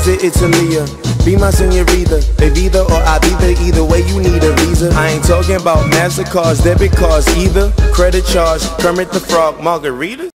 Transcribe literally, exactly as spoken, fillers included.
visit Italia. Be my senorita, Evita or Ibiza, either way you need a visa. I ain't talking about MasterCards, debit cards either. Credit charge, Kermit the Frog, margaritas.